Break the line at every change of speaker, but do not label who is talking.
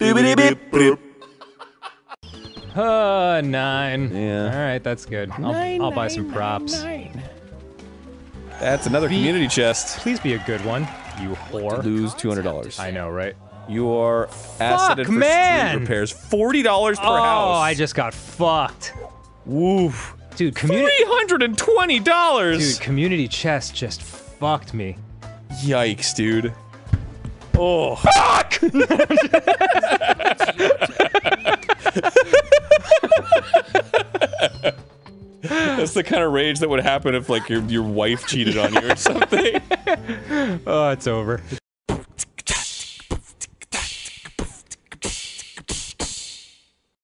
9.
Yeah.
Alright, that's good. I'll buy some props.
That's another community chest.
Please be a good one, you whore.
Lose $200.
I know, right?
You are asseted for
man!
street repairs. $40 per house.
Oh, I just got fucked.
Woof.
Dude, community.
$320.
Dude, community chest just fucked me.
Yikes, dude. Oh. Fuck! That's the kind of rage that would happen if, like, your wife cheated on you or something.
Oh, it's over.